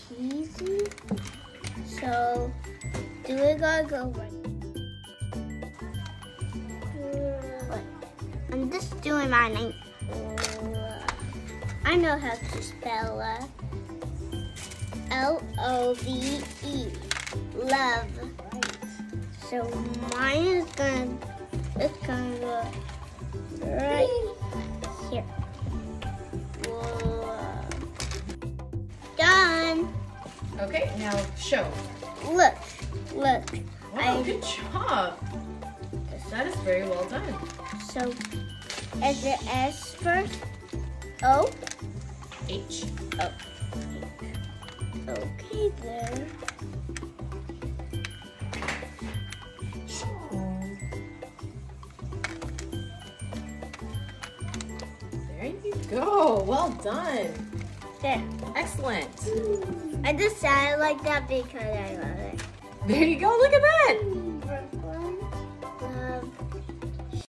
easy. So, we gotta go right. I'm just doing my name. I know how to spell L-O-V-E. Love. So mine is gonna go right here. Whoa. Done. Okay, now show. Look. Wow, good job. That is very well done. So, is it S first? O? H. Oh. Okay then. There you go. Well done. There. Excellent. I decided like that because I love it. There you go. Look at that.